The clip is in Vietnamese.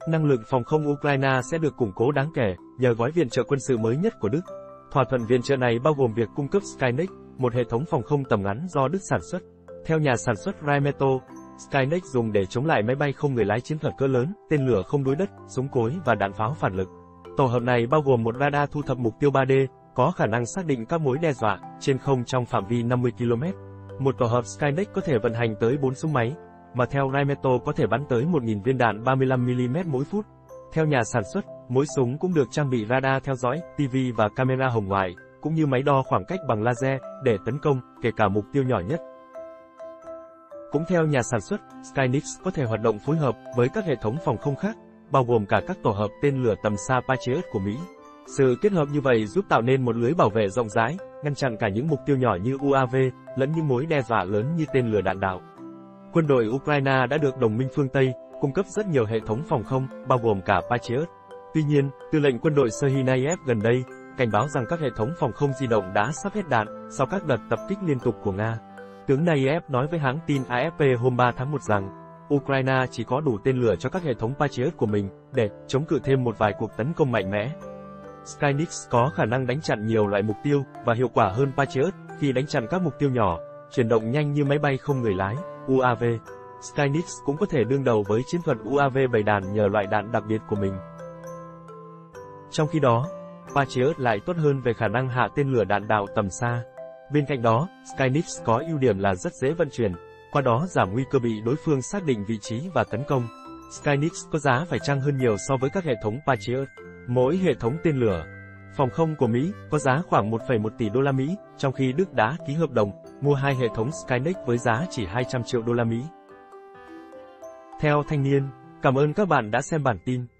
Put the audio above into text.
Năng lực phòng không Ukraine sẽ được củng cố đáng kể nhờ gói viện trợ quân sự mới nhất của Đức. Thỏa thuận viện trợ này bao gồm việc cung cấp Skynex, một hệ thống phòng không tầm ngắn do Đức sản xuất. Theo nhà sản xuất Rheinmetall, Skynex dùng để chống lại máy bay không người lái chiến thuật cỡ lớn, tên lửa không đối đất, súng cối và đạn pháo phản lực. Tổ hợp này bao gồm một radar thu thập mục tiêu 3D, có khả năng xác định các mối đe dọa trên không trong phạm vi 50 km. Một tổ hợp Skynex có thể vận hành tới 4 súng máy, mà theo Rheinmetall có thể bắn tới 1.000 viên đạn 35mm mỗi phút. Theo nhà sản xuất, mỗi súng cũng được trang bị radar theo dõi, TV và camera hồng ngoại, cũng như máy đo khoảng cách bằng laser để tấn công, kể cả mục tiêu nhỏ nhất. Cũng theo nhà sản xuất, Skynex có thể hoạt động phối hợp với các hệ thống phòng không khác, bao gồm cả các tổ hợp tên lửa tầm xa Patriot của Mỹ. Sự kết hợp như vậy giúp tạo nên một lưới bảo vệ rộng rãi, ngăn chặn cả những mục tiêu nhỏ như UAV, lẫn những mối đe dọa lớn như tên lửa đạn đạo. Quân đội Ukraine đã được đồng minh phương Tây cung cấp rất nhiều hệ thống phòng không, bao gồm cả Patriot. Tuy nhiên, tư lệnh quân đội Serhiy Nayev gần đây cảnh báo rằng các hệ thống phòng không di động đã sắp hết đạn sau các đợt tập kích liên tục của Nga. Tướng Nayev nói với hãng tin AFP hôm 3 tháng 1 rằng, Ukraine chỉ có đủ tên lửa cho các hệ thống Patriot của mình để chống cự thêm một vài cuộc tấn công mạnh mẽ. Skynex có khả năng đánh chặn nhiều loại mục tiêu và hiệu quả hơn Patriot khi đánh chặn các mục tiêu nhỏ, chuyển động nhanh như máy bay không người lái, UAV. Skynex cũng có thể đương đầu với chiến thuật UAV bầy đàn nhờ loại đạn đặc biệt của mình. Trong khi đó, Patriot lại tốt hơn về khả năng hạ tên lửa đạn đạo tầm xa. Bên cạnh đó, Skynex có ưu điểm là rất dễ vận chuyển, qua đó giảm nguy cơ bị đối phương xác định vị trí và tấn công. Skynex có giá phải chăng hơn nhiều so với các hệ thống Patriot. Mỗi hệ thống tên lửa phòng không của Mỹ có giá khoảng 1,1 tỷ đô la Mỹ, trong khi Đức đã ký hợp đồng mua 2 hệ thống Skynex với giá chỉ 200 triệu đô la Mỹ. Theo Thanh niên, cảm ơn các bạn đã xem bản tin.